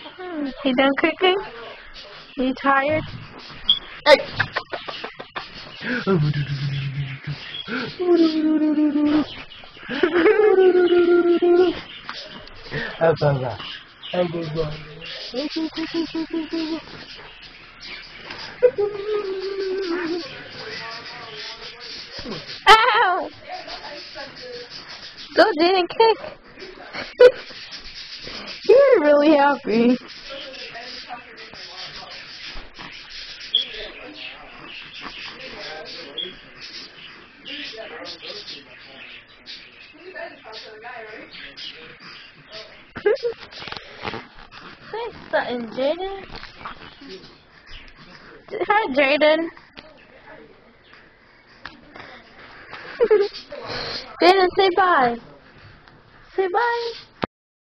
He done cooking? You tired? Hey! Ow! Still didn't kick. You're really happy. Say something, Jaden. Hi, Jaden. Jaden, say bye. Say bye.